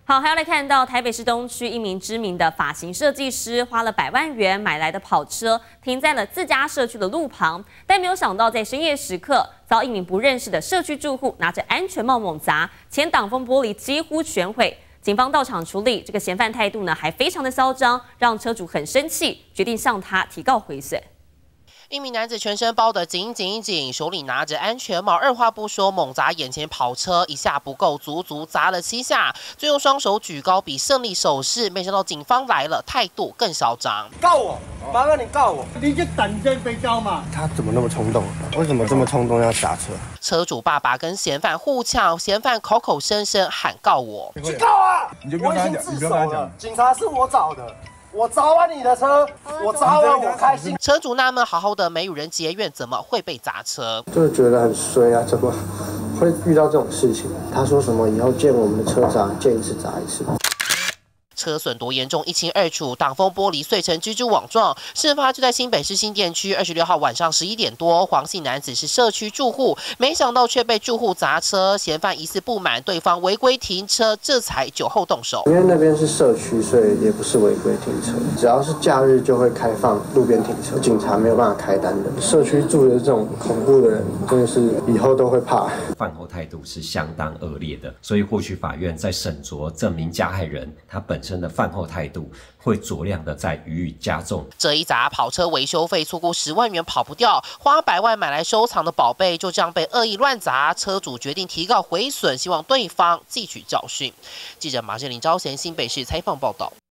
好，还要来看到台北市东区一名知名的发型设计师花了100万元买来的跑车停在了自家社区的路旁，但没有想到在深夜时刻遭一名不认识的社区住户拿着安全帽猛砸，前挡风玻璃几乎全毁。警方到场处理，这个嫌犯态度呢还非常的嚣张，让车主很生气，决定向他提告毁损。 一名男子全身包得紧紧，手里拿着安全帽，二话不说猛砸眼前跑车，一下不够，足砸了7下，最后双手举高比胜利手势。没想到警方来了，态度更嚣张。 告我，麻烦你告我， 你就等着被告嘛。 他怎么那么冲动？为什么这么冲动要砸车？ 车主爸爸跟嫌犯互呛，嫌犯口声喊告我。 去告啊！我已经自首了，警察是我找的。 我砸完你的车，我砸完我开心。 车主纳闷，好好的没与人结怨，怎么会被砸车？ 就是觉得很衰啊，怎么会遇到这种事情？他说什么以后见我们的车长见一次砸一次。 车损多严重，一清二楚，挡风玻璃碎成蜘蛛网状。事发就在新北市新店区26号晚上11点多，黄姓男子是社区住户，没想到却被住户砸车，嫌犯疑似不满对方违规停车，这才酒后动手。 因为那边是社区，所以也不是违规停车，只要是假日就会开放路边停车，警察没有办法开单的。社区住的这种恐怖的人，真的是以后都会怕。 饭后态度是相当恶劣的，所以或许法院在审酌证明加害人他本身的饭后态度会酌量的再予以加重。 这一砸跑车维修费粗估10万元跑不掉，花100万买来收藏的宝贝就这样被恶意乱砸，车主决定提告毁损，希望对方汲取教训。记者马志林、招贤新北市采访报道。